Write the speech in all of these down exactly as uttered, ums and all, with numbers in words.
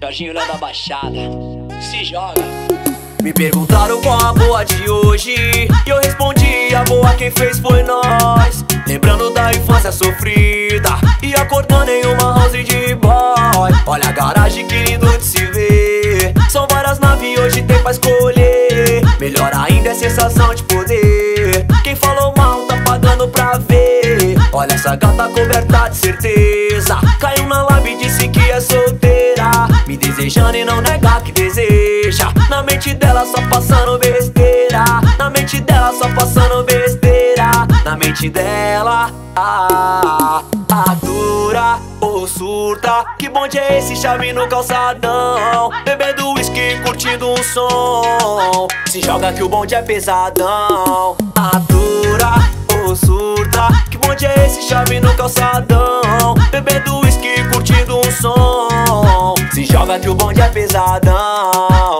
Jorginho lá da Baixada, se joga. Me perguntaram qual a boa de hoje e eu respondi, a boa quem fez foi nós. Lembrando da infância sofrida e acordando em uma house de boy. Olha a garagem que lindo de se ver, são várias naves e hoje tem pra escolher. Melhor ainda é a sensação de poder, quem falou mal tá pagando pra ver. Olha essa gata coberta de certeza, caiu na live e disse que é solteira, me desejando e não negar que deseja. Na mente dela só passando besteira, na mente dela só passando besteira. Na mente dela, ah, atura ou surta. Que bonde é esse, chave no calçadão, bebendo whisky, curtindo um som. Se joga que o bonde é pesadão. Atura ou surta. Que bonde é esse, chave no calçadão, bebendo whisky, curtindo um som. Se joga que o bonde é pesadão.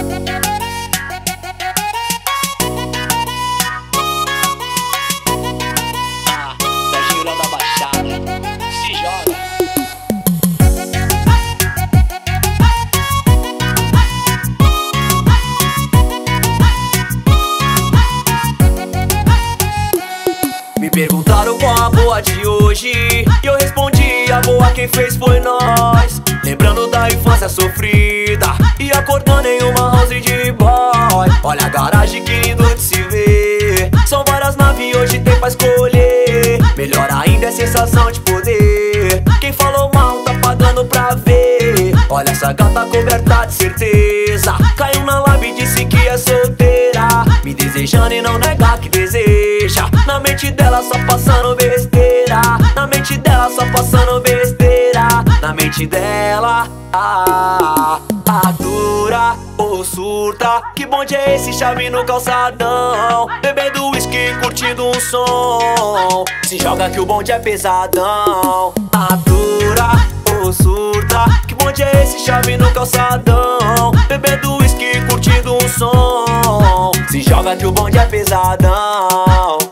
Jorginho lá da Baixada, se joga. Me perguntaram qual a boa de hoje e eu respondi, a boa quem fez foi nós. Lembrando da infância sofrida e acordando em uma house de boy. Olha a garagem que lindo de se ver, são várias naves e hoje tem pra escolher. Melhor ainda é a sensação de poder, quem falou mal tá pagando pra ver. Olha essa gata coberta de certeza, caiu na live e disse que é solteira, me desejando e não negar que deseja. Na mente dela só passando besteira, na mente dela só passando besteira. Na mente dela, ah, atura ou surta. Que bonde é esse, chave no calçadão, bebendo whisky, curtindo um som. Se joga que o bonde é pesadão. Atura ou surta. Que bonde é esse, chave no calçadão, bebendo whisky, curtindo um som. Se joga que o bonde é pesadão.